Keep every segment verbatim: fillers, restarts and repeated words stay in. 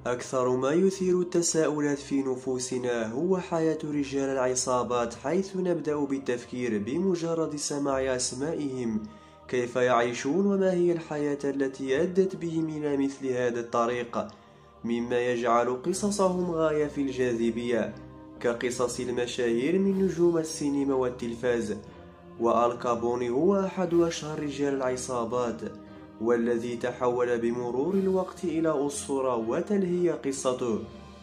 أكثر ما يثير التساؤلات في نفوسنا هو حياة رجال العصابات، حيث نبدأ بالتفكير بمجرد سماع أسمائهم. كيف يعيشون وما هي الحياة التي أدت بهم إلى مثل هذا الطريق، مما يجعل قصصهم غاية في الجاذبية كقصص المشاهير من نجوم السينما والتلفاز. وآل كابوني هو أحد أشهر رجال العصابات، والذي تحول بمرور الوقت إلى أسطورة وتلهي قصته.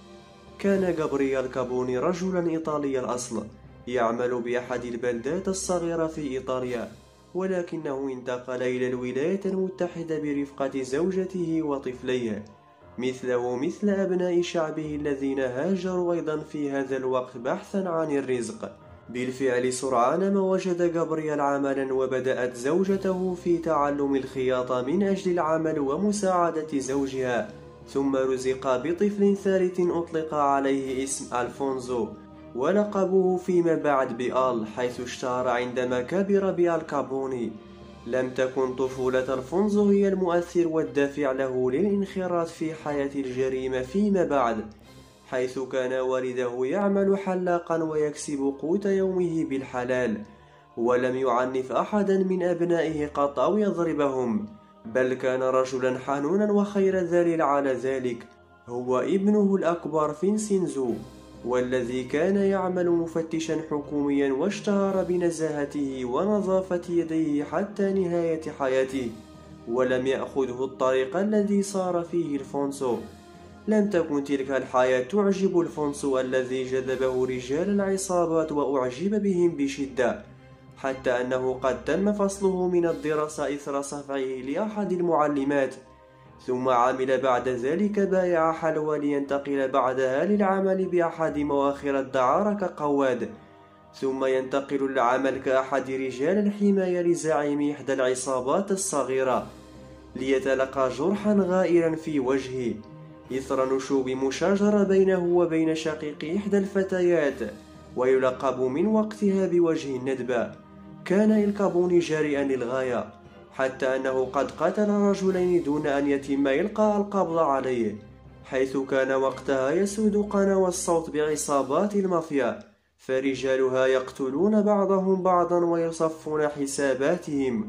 كان غابرييل كابوني رجلا إيطالي الأصل، يعمل بأحد البلدات الصغيرة في إيطاليا، ولكنه انتقل إلى الولايات المتحدة برفقة زوجته وطفليه، مثله مثل أبناء شعبه الذين هاجروا أيضا في هذا الوقت بحثا عن الرزق. بالفعل سرعان ما وجد غابرييل عملا، وبدأت زوجته في تعلم الخياطة من أجل العمل ومساعدة زوجها، ثم رزق بطفل ثالث أطلق عليه اسم ألفونزو، ولقبه فيما بعد بآل، حيث اشتهر عندما كبر بآل كابوني. لم تكن طفولة ألفونزو هي المؤثر والدافع له للانخراط في حياة الجريمة فيما بعد، حيث كان والده يعمل حلاقا ويكسب قوت يومه بالحلال، ولم يعنف أحدا من أبنائه قط أو يضربهم، بل كان رجلا حنونا وخير ذليل على ذلك هو ابنه الأكبر فينسينزو، والذي كان يعمل مفتشا حكوميا واشتهر بنزاهته ونظافة يديه حتى نهاية حياته، ولم يأخذه الطريق الذي صار فيه الفونسو. لم تكن تلك الحياة تعجب الفونسو الذي جذبه رجال العصابات وأعجب بهم بشدة، حتى أنه قد تم فصله من الدراسة إثر صفعه لأحد المعلمات، ثم عمل بعد ذلك بائع حلوى لينتقل بعدها للعمل بأحد مواخر الدعارة كقواد، ثم ينتقل للعمل كأحد رجال الحماية لزعيم إحدى العصابات الصغيرة، ليتلقى جرحا غائرا في وجهه إثر نشوب مشاجرة بينه وبين شقيق إحدى الفتيات، ويلقب من وقتها بوجه الندبة. كان الكابوني جريئا للغاية، حتى أنه قد قتل رجلين دون أن يتم إلقاء القبض عليه، حيث كان وقتها يسود قناة الصوت بعصابات المافيا، فرجالها يقتلون بعضهم بعضا ويصفون حساباتهم،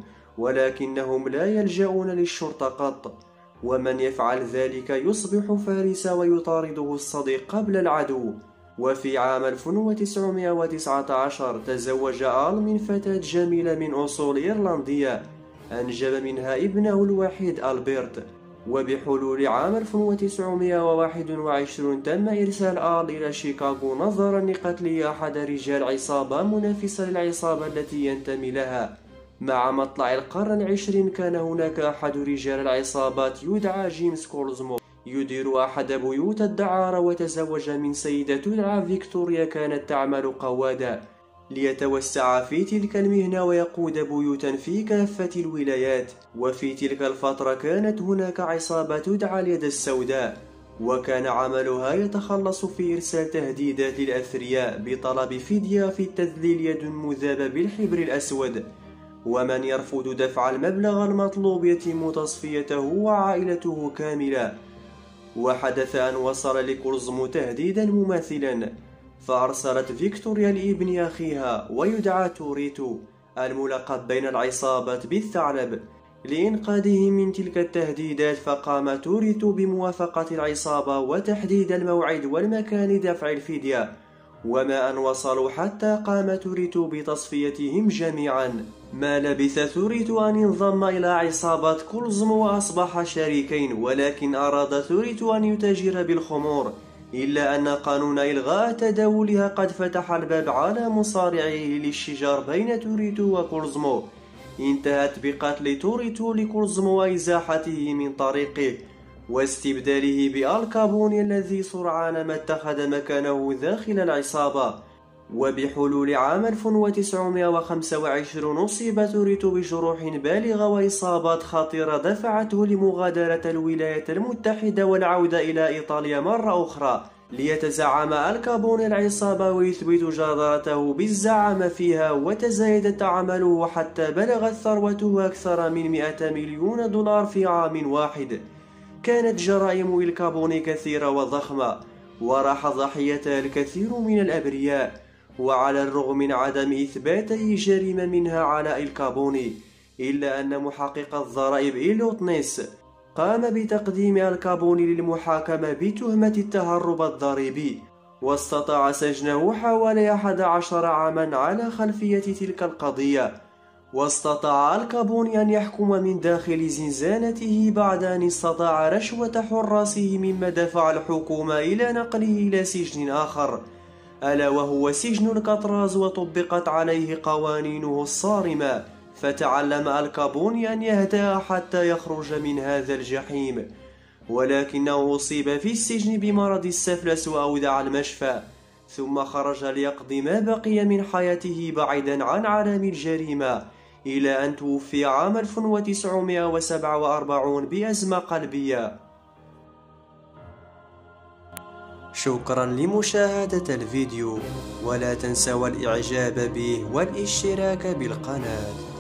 ولكنهم لا يلجؤون للشرطة قط، ومن يفعل ذلك يصبح فارسا ويطارده الصديق قبل العدو. وفي عام ألف وتسعمائة وتسعة عشر تزوج آل من فتاة جميلة من أصول إيرلندية، أنجب منها ابنه الوحيد ألبرت. وبحلول عام ألف وتسعمائة وواحد وعشرين تم إرسال آل إلى شيكاغو نظرا لقتل أحد رجال عصابة منافسة للعصابة التي ينتمي لها. مع مطلع القرن العشرين كان هناك أحد رجال العصابات يدعى جيمس كولزمو يدير أحد بيوت الدعارة، وتزوج من سيدة تدعى فيكتوريا كانت تعمل قوادة، ليتوسع في تلك المهنة ويقود بيوتا في كافة الولايات. وفي تلك الفترة كانت هناك عصابة تدعى اليد السوداء، وكان عملها يتخلص في إرسال تهديدات للأثرياء بطلب فدية في التذليل يد مذابة بالحبر الأسود، ومن يرفض دفع المبلغ المطلوب يتم تصفيته وعائلته كاملة. وحدث أن وصل لكولزمو تهديدا مماثلا، فأرسلت فيكتوريا لابن أخيها ويدعى توريتو الملقب بين العصابات بالثعلب لإنقاذه من تلك التهديدات، فقام توريتو بموافقة العصابة وتحديد الموعد والمكان لدفع الفدية، وما أن وصلوا حتى قام توريتو بتصفيتهم جميعا. ما لبث توريتو أن ينضم إلى عصابة كولزمو وأصبح شريكين، ولكن أراد توريتو أن يتاجر بالخمور، إلا أن قانون إلغاء تداولها قد فتح الباب على مصارعه للشجار بين توريتو وكولزمو. انتهت بقتل توريتو لكولزمو وإزاحته من طريقه واستبداله بآل كابوني الذي سرعان ما اتخذ مكانه داخل العصابة. وبحلول عام ألف وتسعمائة وخمسة وعشرين أصيب توريتو بجروح بالغة وإصابات خطيرة دفعته لمغادرة الولايات المتحدة والعودة إلى إيطاليا مرة أخرى ليتزعم آل كابوني العصابة ويثبت جدارته بالزعامة فيها، وتزايدت عمله حتى بلغت ثروته أكثر من مئة مليون دولار في عام واحد. كانت جرائم الكابوني كثيرة وضخمة، وراح ضحيتها الكثير من الأبرياء. وعلى الرغم من عدم إثبات أي جريمة منها على الكابوني، إلا أن محقق الضرائب إيلوتنيس قام بتقديم الكابوني للمحاكمة بتهمة التهرب الضريبي، واستطاع سجنه حوالي أحد عشر عاما على خلفية تلك القضية. واستطاع الكابوني أن يحكم من داخل زنزانته بعد أن استطاع رشوة حراسه، مما دفع الحكومة إلى نقله إلى سجن آخر، ألا وهو سجن الكاتراز، وطبقت عليه قوانينه الصارمة. فتعلم الكابوني أن يهدأ حتى يخرج من هذا الجحيم، ولكنه أصيب في السجن بمرض السفلس وأودع المشفى، ثم خرج ليقضي ما بقي من حياته بعيدا عن عالم الجريمة، إلى أن توفي عام ألف وتسعمائة وسبعة وأربعين بأزمة قلبية. شكرا لمشاهدة الفيديو، ولا تنسوا الإعجاب به والاشتراك بالقناة.